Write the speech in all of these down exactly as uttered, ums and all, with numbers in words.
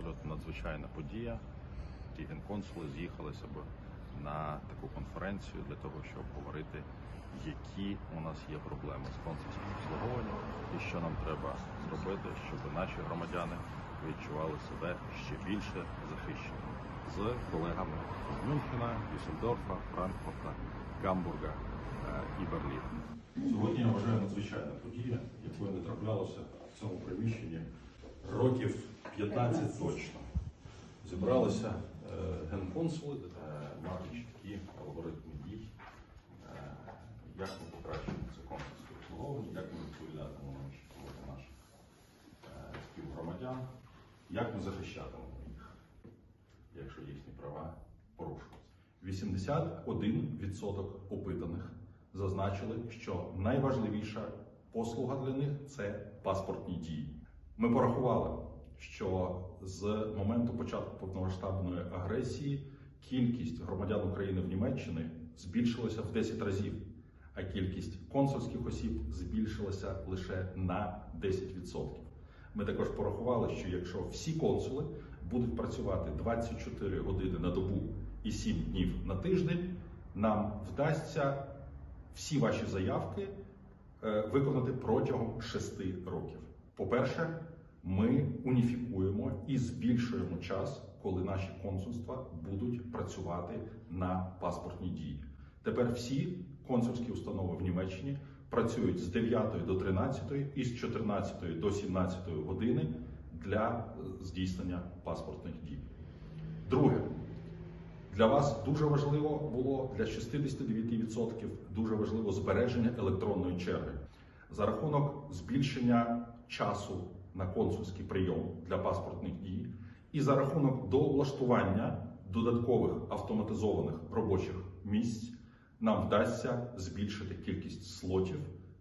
абсолютно надзвичайна подія. Ті генконсули з'їхалися б на таку конференцію для того, щоб говорити, які у нас є проблеми з консульським обслуговуванням і що нам треба зробити, щоб наші громадяни відчували себе ще більше захищеними з колегами з Мюнхена, Дюссельдорфа, Франкфурта, Гамбурга і Берліна. Сьогодні, я вважаю, надзвичайна подія, якої не траплялося в цьому приміщенні років п'ятнадцять точно. Зібралися генконсули, мати чіткі алгоритми дій, як ми покращуємо це консульське обслуговування, як ми відповідатимемо на наших співгромадян, як ми захищатимемо їх, якщо їхні права порушуються. вісімдесят один відсоток опитаних зазначили, що найважливіша послуга для них – це паспортні дії. Ми порахували, що з моменту початку повномасштабної агресії кількість громадян України в Німеччині збільшилася в десять разів, а кількість консульських осіб збільшилася лише на десять відсотків. Ми також порахували, що якщо всі консули будуть працювати двадцять чотири години на добу і сім днів на тиждень, нам вдасться всі ваші заявки виконати протягом шести років. По-перше, ми уніфікуємо і збільшуємо час, коли наші консульства будуть працювати на паспортні дії. Тепер всі консульські установи в Німеччині працюють з дев'ятої до тринадцятої і з чотирнадцятої до сімнадцятої години для здійснення паспортних дій. Друге, для вас дуже важливо було, для шістдесят дев'ять відсотків дуже важливо збереження електронної черги. За рахунок збільшення часу на консульський прийом для паспортних дій і за рахунок довлаштування додаткових автоматизованих робочих місць нам вдасться збільшити кількість слотів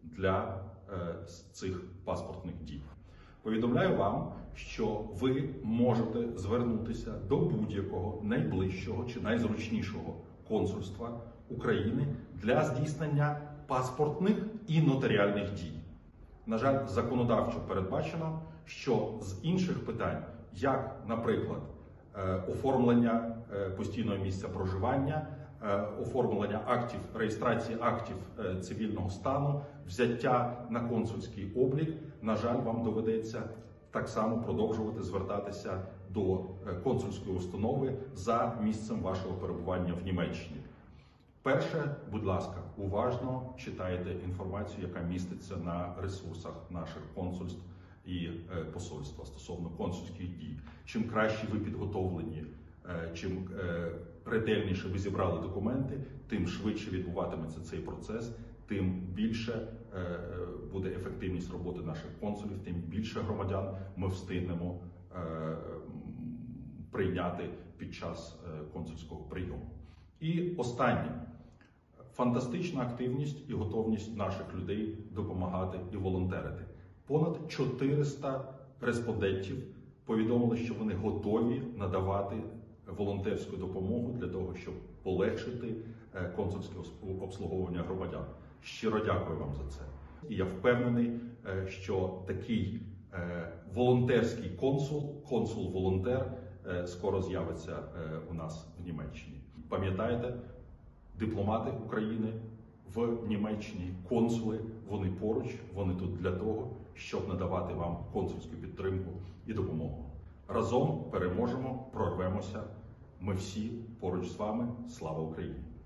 для е, цих паспортних дій. Повідомляю вам, що ви можете звернутися до будь-якого найближчого чи найзручнішого консульства України для здійснення паспортних і нотаріальних дій. На жаль, законодавчо передбачено, що з інших питань, як, наприклад, оформлення постійного місця проживання, оформлення актів, реєстрації актів цивільного стану, взяття на консульський облік, на жаль, вам доведеться так само продовжувати звертатися до консульської установи за місцем вашого перебування в Німеччині. Перше, будь ласка, уважно читайте інформацію, яка міститься на ресурсах наших консульств і посольства стосовно консульських дій. Чим краще ви підготовлені, чим ретельніше ви зібрали документи, тим швидше відбуватиметься цей процес, тим більше буде ефективність роботи наших консулів, тим більше громадян ми встигнемо прийняти під час консульського прийому. І останнє. Фантастична активність і готовність наших людей допомагати і волонтерити. Понад чотириста респондентів повідомили, що вони готові надавати волонтерську допомогу для того, щоб полегшити консульське обслуговування громадян. Щиро дякую вам за це. І я впевнений, що такий волонтерський консул, консул-волонтер скоро з'явиться у нас в Німеччині. Пам'ятайте, дипломати України в Німеччині, консули, вони поруч, вони тут для того, щоб надавати вам консульську підтримку і допомогу. Разом переможемо, прорвемося. Ми всі поруч з вами. Слава Україні!